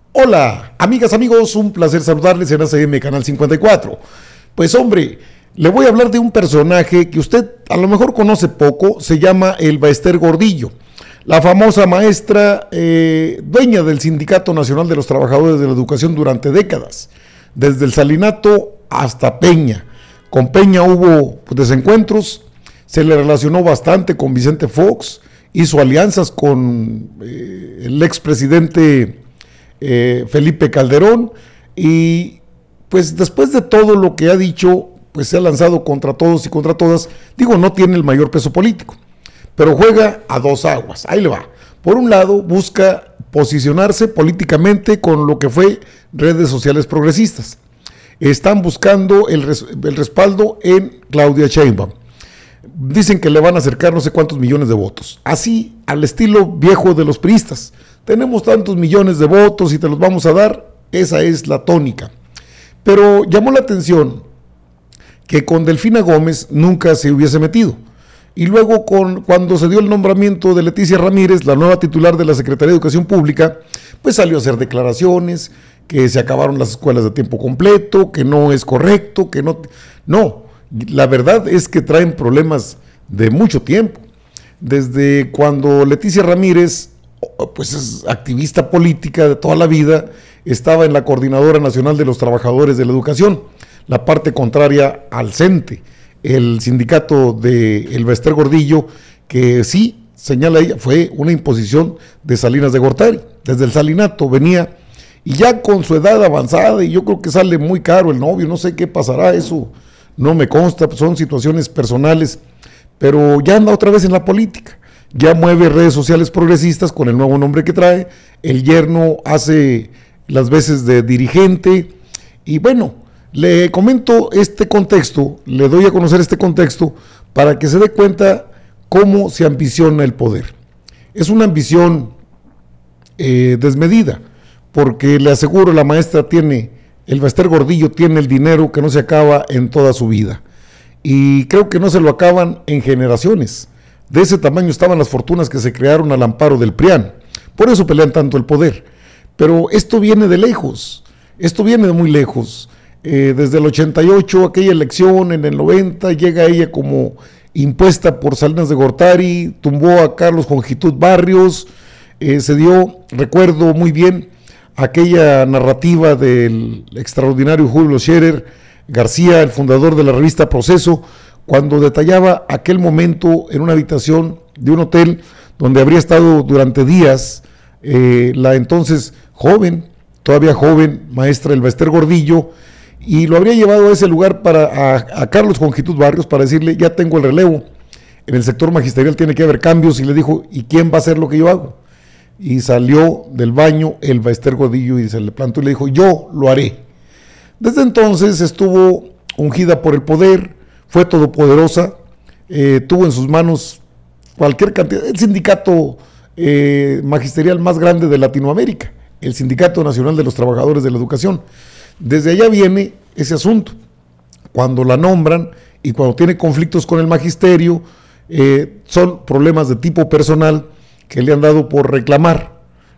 Hola, amigas, amigos, un placer saludarles en ACM Canal 54. Pues hombre, le voy a hablar de un personaje que usted a lo mejor conoce poco, se llama Elba Ester Gordillo, la famosa maestra dueña del Sindicato Nacional de los Trabajadores de la Educación durante décadas, desde el Salinato hasta Peña. Con Peña hubo desencuentros, se le relacionó bastante con Vicente Fox, hizo alianzas con el expresidente Felipe Calderón, y pues después de todo lo que ha dicho, pues se ha lanzado contra todos y contra todas. Digo, no tiene el mayor peso político, pero juega a dos aguas. Ahí le va. Por un lado, busca posicionarse políticamente con lo que fue redes sociales progresistas. Están buscando el respaldo en Claudia Sheinbaum. Dicen que le van a acercar no sé cuántos millones de votos, así al estilo viejo de los priistas. Tenemos tantos millones de votos y te los vamos a dar. Esa es la tónica. Pero llamó la atención que con Delfina Gómez nunca se hubiese metido. Y luego cuando se dio el nombramiento de Leticia Ramírez, la nueva titular de la Secretaría de Educación Pública, pues salió a hacer declaraciones, que se acabaron las escuelas de tiempo completo, que no es correcto, que no... No, la verdad es que traen problemas de mucho tiempo. Desde cuando Leticia Ramírez, pues es activista política de toda la vida, estaba en la Coordinadora Nacional de los Trabajadores de la Educación, la parte contraria al CENTE, el sindicato de Elba Ester Gordillo, que sí, señala ella, fue una imposición de Salinas de Gortari. Desde el Salinato venía, y ya con su edad avanzada, y yo creo que sale muy caro el novio, no sé qué pasará, eso no me consta, son situaciones personales, pero ya anda otra vez en la política. Ya mueve redes sociales progresistas con el nuevo nombre que trae, el yerno hace las veces de dirigente, y bueno, le comento este contexto, le doy a conocer este contexto para que se dé cuenta cómo se ambiciona el poder. Es una ambición desmedida, porque le aseguro, la maestra Elba Ester Gordillo tiene el dinero que no se acaba en toda su vida, y creo que no se lo acaban en generaciones. De ese tamaño estaban las fortunas que se crearon al amparo del PRIAN, por eso pelean tanto el poder. Pero esto viene de lejos, esto viene de muy lejos. Desde el 88, aquella elección, en el 90, llega ella como impuesta por Salinas de Gortari, tumbó a Carlos Jongitud Barrios, se dio, recuerdo muy bien, aquella narrativa del extraordinario Julio Scherer García, el fundador de la revista Proceso, cuando detallaba aquel momento en una habitación de un hotel donde habría estado durante días la entonces todavía joven maestra Elba Ester Gordillo, y lo habría llevado a ese lugar a Carlos Jongitud Barrios para decirle: ya tengo el relevo, en el sector magisterial tiene que haber cambios, y le dijo: ¿y quién va a hacer lo que yo hago? Y salió del baño Elba Ester Gordillo y se le plantó y le dijo: yo lo haré. Desde entonces estuvo ungida por el poder, fue todopoderosa, tuvo en sus manos cualquier cantidad, el sindicato magisterial más grande de Latinoamérica, el Sindicato Nacional de los Trabajadores de la Educación. Desde allá viene ese asunto. Cuando la nombran y cuando tiene conflictos con el magisterio, son problemas de tipo personal que le han dado por reclamar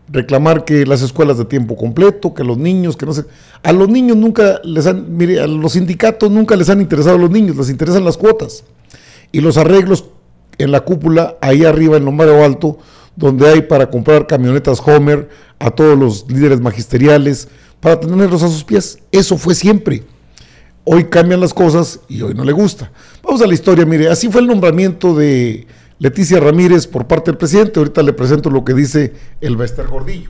que las escuelas de tiempo completo, que los niños, que no sé, a los niños nunca les han, mire, a los sindicatos nunca les han interesado a los niños, les interesan las cuotas y los arreglos en la cúpula, ahí arriba en lo más alto, donde hay para comprar camionetas Homer a todos los líderes magisteriales, para tenerlos a sus pies. Eso fue siempre. Hoy cambian las cosas y hoy no le gusta. Vamos a la historia. Mire, así fue el nombramiento de Leticia Ramírez por parte del presidente. Ahorita le presento lo que dice Elba Ester Gordillo.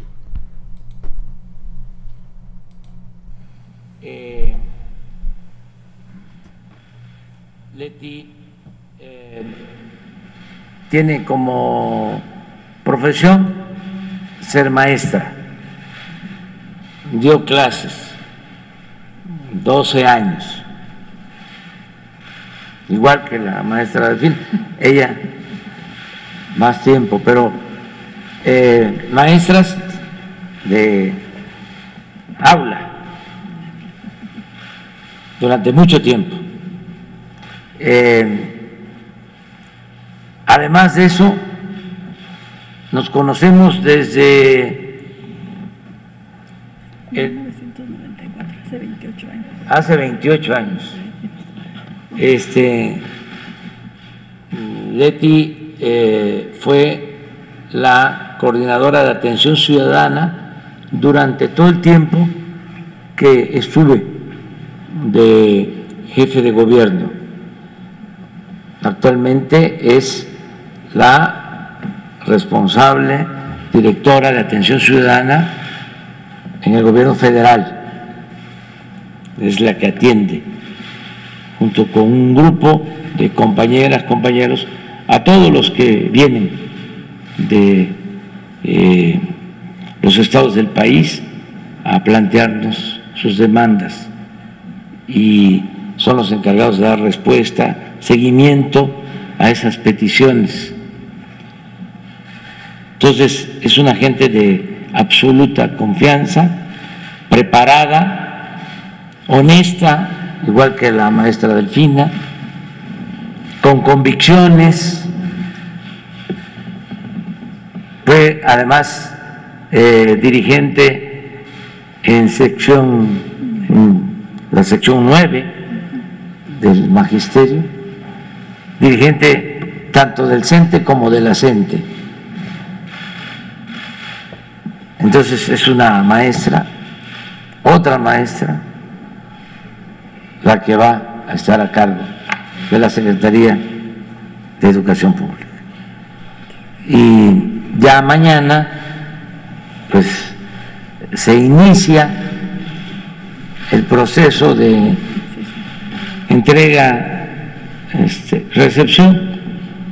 Leti tiene como profesión ser maestra. Dio clases 12 años, igual que la maestra Delfín, ella más tiempo, pero maestras de aula durante mucho tiempo. Además de eso, nos conocemos desde 1994, hace 28 años. Hace 28 años. Leti fue la coordinadora de atención ciudadana durante todo el tiempo que estuve de jefe de gobierno. Actualmente es la responsable directora de atención ciudadana en el gobierno federal. Es la que atiende, junto con un grupo de compañeras, compañeros, a todos los que vienen de los estados del país a plantearnos sus demandas, y son los encargados de dar respuesta, seguimiento a esas peticiones. Entonces, es una gente de absoluta confianza, preparada, honesta, igual que la maestra Delfina, con convicciones. Fue además dirigente en la sección 9 del magisterio, dirigente tanto del CENTE como de la CENTE. Entonces es una maestra, otra maestra, la que va a estar a cargo de la Secretaría de Educación Pública. Y ya mañana, pues, se inicia el proceso de entrega, recepción,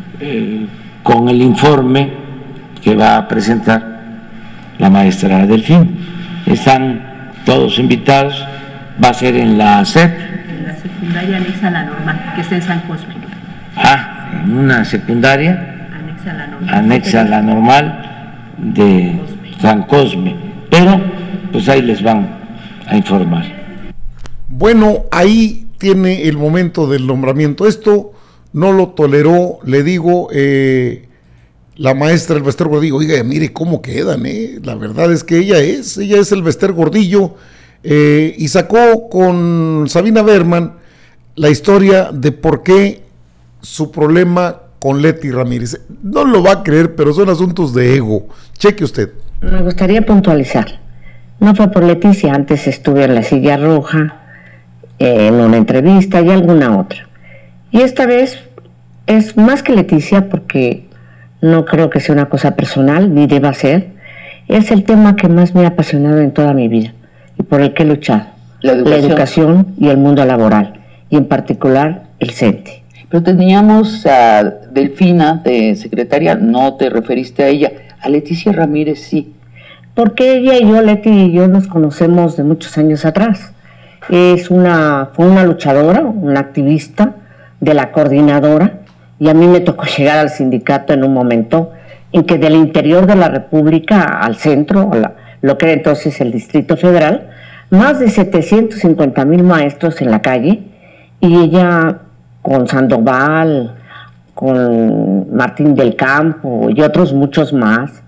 con el informe que va a presentar la maestra Delfín. Están todos invitados, va a ser en la SEP. En la secundaria anexa a la normal, que está en San Cosme. En una secundaria Anexa a la normal. Anexa a la normal de San Cosme. Pero, pues ahí les van a informar. Bueno, ahí tiene el momento del nombramiento. Esto no lo toleró, le digo, la maestra el Bester Gordillo. Oiga, mire cómo quedan, la verdad es que ella es el Bester Gordillo, y sacó con Sabina Berman la historia de por qué su problema con Leti Ramírez. No lo va a creer, pero son asuntos de ego. Cheque usted. Me gustaría puntualizar. No fue por Leticia, antes estuve en la silla roja, en una entrevista y alguna otra. Y esta vez es más que Leticia, porque no creo que sea una cosa personal, ni deba ser. Es el tema que más me ha apasionado en toda mi vida y por el que he luchado. La educación y el mundo laboral, y en particular el CENTE. Pero teníamos a Delfina de secretaria, no te referiste a ella, a Leticia Ramírez sí. Porque ella y yo, Leti y yo, nos conocemos de muchos años atrás. Fue una luchadora, una activista de la coordinadora, y a mí me tocó llegar al sindicato en un momento en que del interior de la República al centro, lo que era entonces el Distrito Federal, más de 750,000 maestros en la calle, y ella con Sandoval, con Martín del Campo y otros muchos más,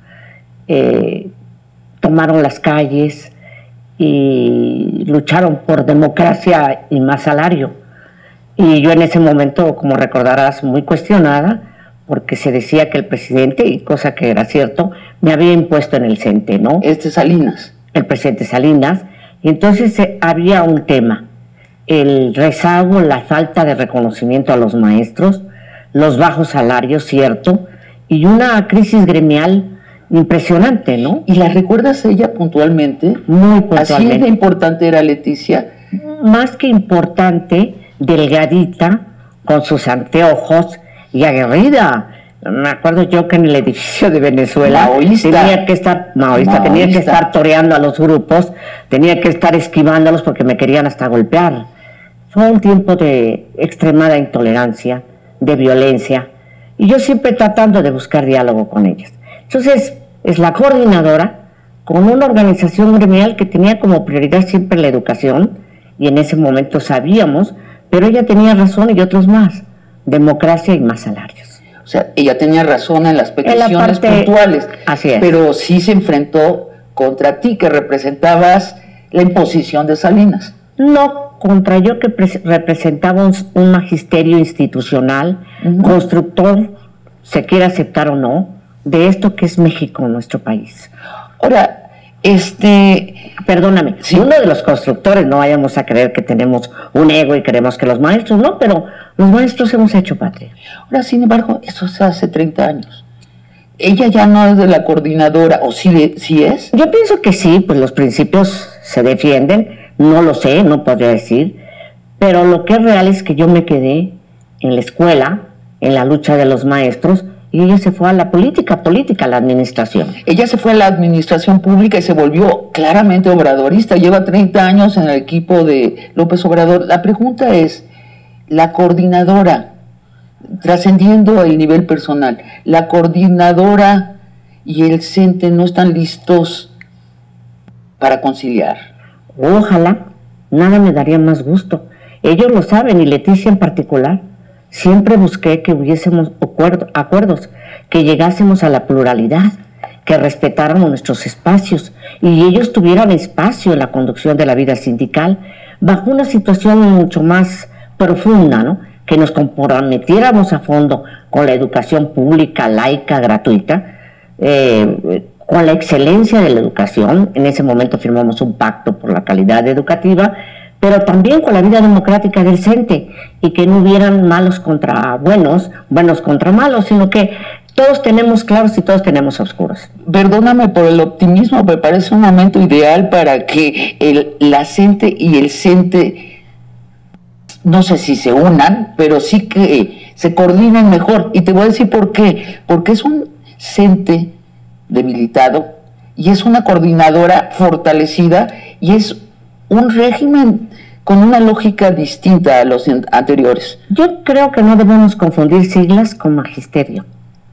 tomaron las calles y lucharon por democracia y más salario. Y yo en ese momento, como recordarás, muy cuestionada, porque se decía que el presidente, y cosa que era cierto, me había impuesto en el CENTE, ¿no? Salinas. El presidente Salinas. Y entonces había un tema, el rezago, la falta de reconocimiento a los maestros, los bajos salarios, cierto, y una crisis gremial impresionante, ¿no? ¿Y la recuerdas a ella puntualmente? Muy puntualmente. ¿Así de importante era Leticia? Más que importante, delgadita, con sus anteojos y aguerrida. Me acuerdo yo que en el edificio de Venezuela tenía que estar toreando a los grupos, tenía que estar esquivándolos porque me querían hasta golpear. Fue un tiempo de extremada intolerancia, de violencia, y yo siempre tratando de buscar diálogo con ellas. Entonces, es la coordinadora con una organización gremial que tenía como prioridad siempre la educación, y en ese momento sabíamos, pero ella tenía razón y otros más, democracia y más salarios. O sea, ella tenía razón en las peticiones puntuales, así es. Pero sí se enfrentó contra ti, que representabas la imposición de Salinas. No, contra yo que representaba un magisterio institucional, constructor, se quiere aceptar o no, de esto que es México, nuestro país. Ahora, perdóname, sí. Uno de los constructores, no vayamos a creer que tenemos un ego y queremos que los maestros, no, pero los maestros hemos hecho patria. Ahora, sin embargo, eso se hace 30 años. Ella ya no es de la coordinadora, ¿o sí es? Yo pienso que sí, pues los principios se defienden, no lo sé, no podría decir, pero lo que es real es que yo me quedé en la escuela, en la lucha de los maestros, y ella se fue a la política, a la administración. Ella se fue a la administración pública y se volvió claramente obradorista. Lleva 30 años en el equipo de López Obrador. La pregunta es, la coordinadora, trascendiendo el nivel personal, la coordinadora y el CENTE no están listos para conciliar. Ojalá, nada me daría más gusto. Ellos lo saben, y Leticia en particular. Siempre busqué que hubiésemos acuerdos, que llegásemos a la pluralidad, que respetáramos nuestros espacios y ellos tuvieran espacio en la conducción de la vida sindical bajo una situación mucho más profunda, ¿no? Que nos comprometiéramos a fondo con la educación pública, laica, gratuita, con la excelencia de la educación. En ese momento firmamos un pacto por la calidad educativa, pero también con la vida democrática del CENTE, y que no hubieran malos contra buenos, buenos contra malos, sino que todos tenemos claros y todos tenemos oscuros. Perdóname por el optimismo, me parece un momento ideal para que la CENTE y el CENTE, no sé si se unan, pero sí que se coordinen mejor. Y te voy a decir por qué. Porque es un CENTE debilitado y es una coordinadora fortalecida y es un régimen con una lógica distinta a los anteriores. Yo creo que no debemos confundir siglas con magisterio.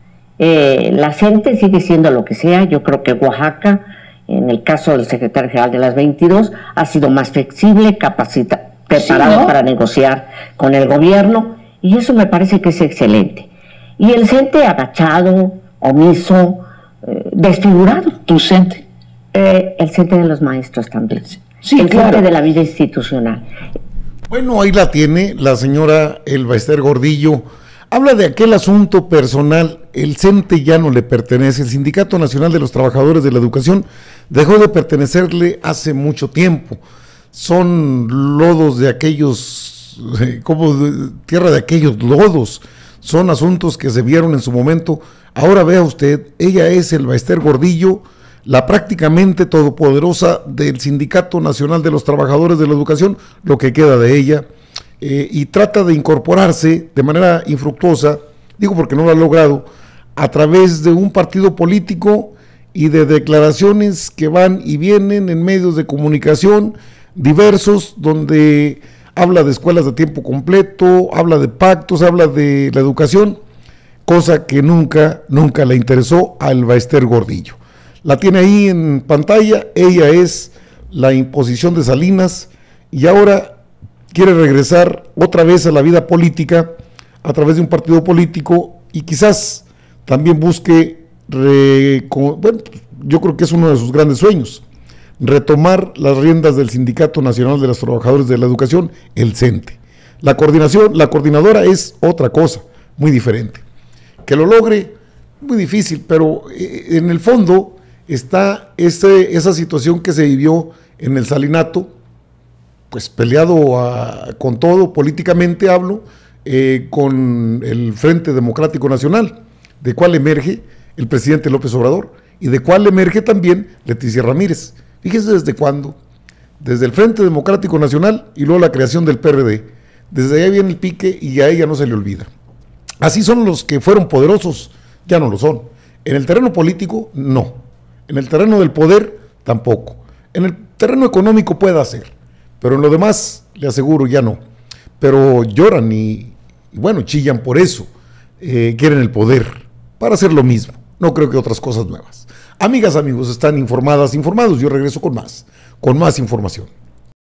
La CENTE sigue siendo lo que sea. Yo creo que Oaxaca, en el caso del secretario general de las 22, ha sido más flexible, preparado, sí, ¿no?, para negociar con el gobierno, y eso me parece que es excelente. Y el CENTE agachado, omiso, desfigurado. ¿Tu CENTE? El CENTE de los maestros también. Sí, el claro. CENTE de la vida institucional. Bueno, ahí la tiene la señora Elba Ester Gordillo. Habla de aquel asunto personal. El CENTE ya no le pertenece. El Sindicato Nacional de los Trabajadores de la Educación dejó de pertenecerle hace mucho tiempo. Son lodos de aquellos, tierra de aquellos lodos. Son asuntos que se vieron en su momento. Ahora vea usted, ella es Elba Ester Gordillo, la prácticamente todopoderosa del Sindicato Nacional de los Trabajadores de la Educación, lo que queda de ella, y trata de incorporarse de manera infructuosa, digo porque no lo ha logrado, a través de un partido político y de declaraciones que van y vienen en medios de comunicación diversos, donde habla de escuelas de tiempo completo, habla de pactos, habla de la educación, cosa que nunca le interesó a Elba Ester Gordillo. La tiene ahí en pantalla. Ella es la imposición de Salinas y ahora quiere regresar otra vez a la vida política a través de un partido político, y quizás también busque, bueno, yo creo que es uno de sus grandes sueños, retomar las riendas del Sindicato Nacional de los Trabajadores de la Educación, el CENTE. La coordinadora es otra cosa, muy diferente. Que lo logre, muy difícil, pero en el fondo está esa situación que se vivió en el Salinato, pues peleado con todo, políticamente hablo, con el Frente Democrático Nacional, de cuál emerge el presidente López Obrador, y de cuál emerge también Leticia Ramírez. Fíjese desde cuándo, desde el Frente Democrático Nacional y luego la creación del PRD, desde allá viene el pique y a ella no se le olvida. Así son los que fueron poderosos, ya no lo son. En el terreno político, no. En el terreno del poder, tampoco. En el terreno económico puede hacer, pero en lo demás, le aseguro, ya no. Pero lloran y bueno, chillan por eso. Quieren el poder para hacer lo mismo. No creo que otras cosas nuevas. Amigas, amigos, están informados. Yo regreso con más información.